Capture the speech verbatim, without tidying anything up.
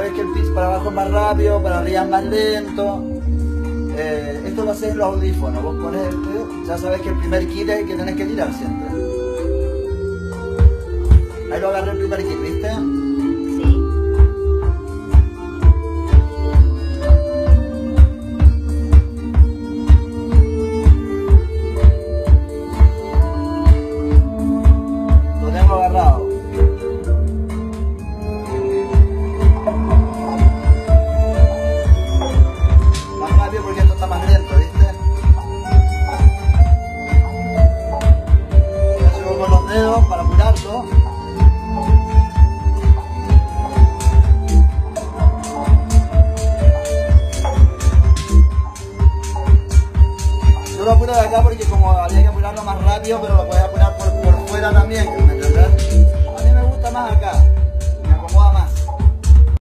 Sabes que el pitch para abajo es más rápido, para arriba es más lento. Eh, esto lo haces en los audífonos. Vos pones este, ya sabes que el primer kit es el que tenés que tirar siempre. Ahí lo agarré el primer kit, ¿viste? Sí. Lo tengo agarrado. Más rápido porque esto está más lento, ¿viste? Ya llevo con los dedos para apurarlo. Yo lo apuro de acá porque como había que apurarlo más rápido, pero lo podía apurar por, por fuera también, ¿me entendés? A mí me gusta más acá.